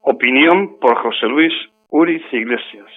Opinión por José Luis Uriz Iglesias.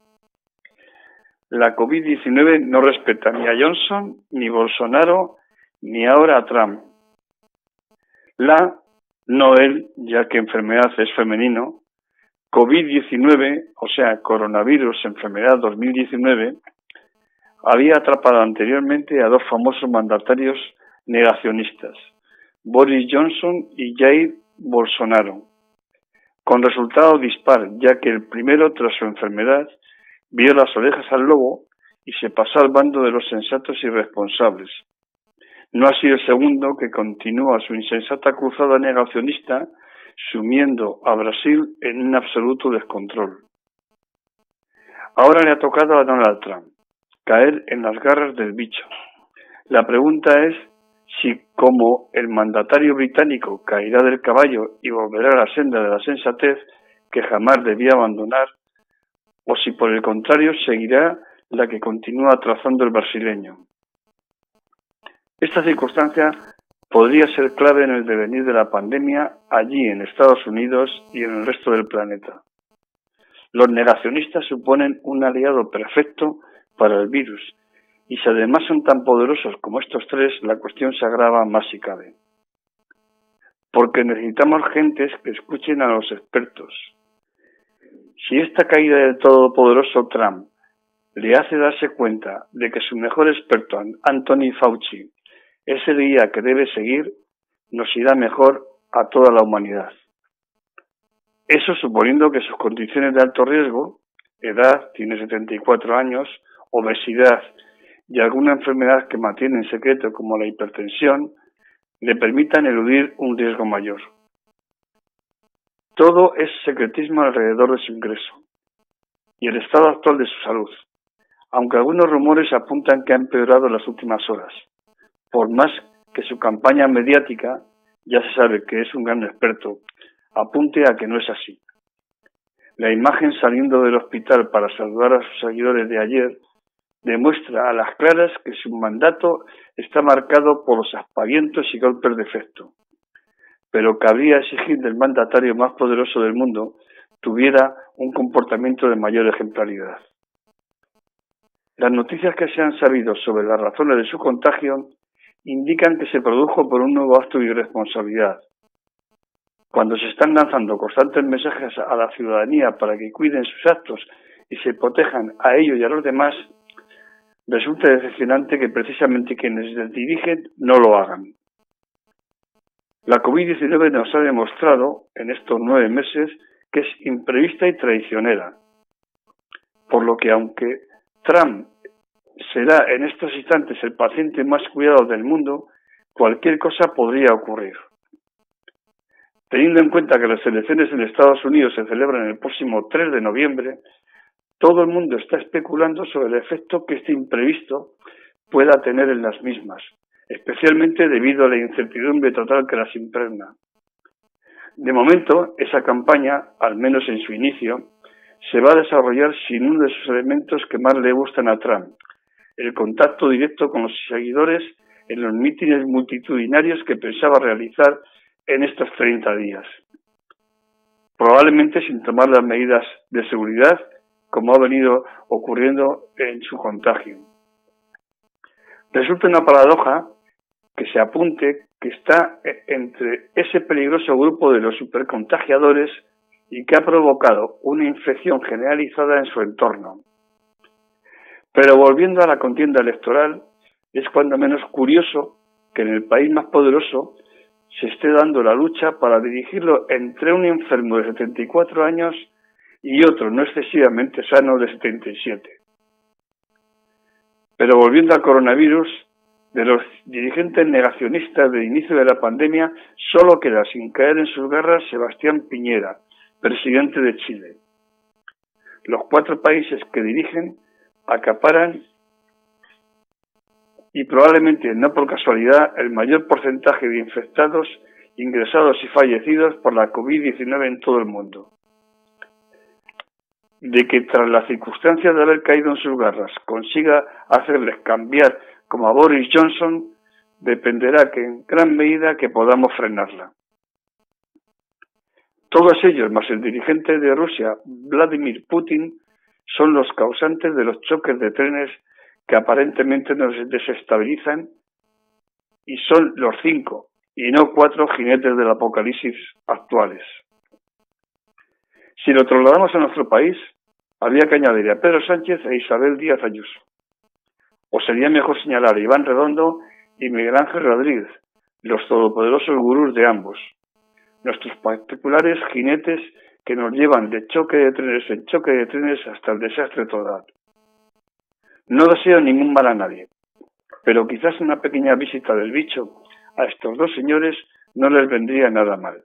La COVID-19 no respeta ni a Johnson, ni Bolsonaro, ni ahora a Trump. La, no él, ya que enfermedad es femenino, COVID-19, o sea, coronavirus, enfermedad 2019, había atrapado anteriormente a dos famosos mandatarios negacionistas, Boris Johnson y Jair Bolsonaro, con resultado dispar, ya que el primero, tras su enfermedad, vio las orejas al lobo y se pasó al bando de los sensatos y responsables. No ha sido el segundo, que continúa su insensata cruzada negacionista, sumiendo a Brasil en un absoluto descontrol. Ahora le ha tocado a Donald Trump caer en las garras del bicho. La pregunta es si, como el mandatario británico, caerá del caballo y volverá a la senda de la sensatez que jamás debía abandonar, o si por el contrario seguirá la que continúa trazando el brasileño. Esta circunstancia podría ser clave en el devenir de la pandemia allí en Estados Unidos y en el resto del planeta. Los negacionistas suponen un aliado perfecto para el virus, y si además son tan poderosos como estos tres, la cuestión se agrava más si cabe. Porque necesitamos gentes que escuchen a los expertos. Si esta caída del todopoderoso Trump le hace darse cuenta de que su mejor experto, Anthony Fauci, es el guía que debe seguir, nos irá mejor a toda la humanidad. Eso suponiendo que sus condiciones de alto riesgo, edad, tiene 74 años, obesidad y alguna enfermedad que mantiene en secreto como la hipertensión, le permitan eludir un riesgo mayor. Todo es secretismo alrededor de su ingreso y el estado actual de su salud, aunque algunos rumores apuntan que ha empeorado en las últimas horas, por más que su campaña mediática, ya se sabe que es un gran experto, apunte a que no es así. La imagen saliendo del hospital para saludar a sus seguidores de ayer demuestra a las claras que su mandato está marcado por los aspavientos y golpes de efecto, pero cabría exigir del mandatario más poderoso del mundo tuviera un comportamiento de mayor ejemplaridad. Las noticias que se han sabido sobre las razones de su contagio indican que se produjo por un nuevo acto de irresponsabilidad. Cuando se están lanzando constantes mensajes a la ciudadanía para que cuiden sus actos y se protejan a ellos y a los demás, resulta decepcionante que precisamente quienes les dirigen no lo hagan. La COVID-19 nos ha demostrado en estos 9 meses que es imprevista y traicionera, por lo que aunque Trump será en estos instantes el paciente más cuidado del mundo, cualquier cosa podría ocurrir. Teniendo en cuenta que las elecciones en Estados Unidos se celebran el próximo 3 de noviembre, todo el mundo está especulando sobre el efecto que este imprevisto pueda tener en las mismas, especialmente debido a la incertidumbre total que las impregna. De momento, esa campaña, al menos en su inicio, se va a desarrollar sin uno de sus elementos que más le gustan a Trump: el contacto directo con los seguidores en los mítines multitudinarios que pensaba realizar en estos 30 días. Probablemente sin tomar las medidas de seguridad, como ha venido ocurriendo en su contagio. Resulta una paradoja que se apunte que está entre ese peligroso grupo de los supercontagiadores y que ha provocado una infección generalizada en su entorno. Pero volviendo a la contienda electoral, es cuando menos curioso que en el país más poderoso se esté dando la lucha para dirigirlo entre un enfermo de 74 años y otro no excesivamente sano de 77. Pero volviendo al coronavirus, de los dirigentes negacionistas del inicio de la pandemia, solo queda sin caer en sus garras Sebastián Piñera, presidente de Chile. Los 4 países que dirigen acaparan, y probablemente no por casualidad, el mayor porcentaje de infectados, ingresados y fallecidos por la COVID-19 en todo el mundo. De que tras las circunstancias de haber caído en sus garras consiga hacerles cambiar como a Boris Johnson, dependerá que en gran medida que podamos frenarla. Todos ellos, más el dirigente de Rusia, Vladimir Putin, son los causantes de los choques de trenes que aparentemente nos desestabilizan, y son los 5, y no 4 jinetes del apocalipsis actuales. Si lo trasladamos a nuestro país, habría que añadir a Pedro Sánchez e Isabel Díaz Ayuso. O sería mejor señalar a Iván Redondo y Miguel Ángel Rodríguez, los todopoderosos gurús de ambos, nuestros particulares jinetes que nos llevan de choque de trenes en choque de trenes hasta el desastre total. No deseo ningún mal a nadie, pero quizás una pequeña visita del bicho a estos dos señores no les vendría nada mal.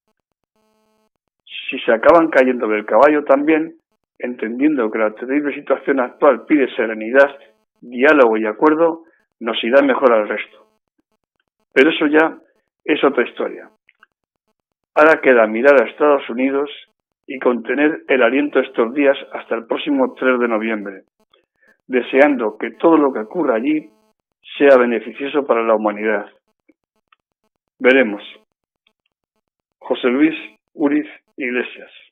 Si se acaban cayendo del caballo también, entendiendo que la terrible situación actual pide serenidad, diálogo y acuerdo, nos irá mejor al resto. Pero eso ya es otra historia. Ahora queda mirar a Estados Unidos y contener el aliento estos días hasta el próximo 3 de noviembre, deseando que todo lo que ocurra allí sea beneficioso para la humanidad. Veremos. José Luis Uriz Iglesias.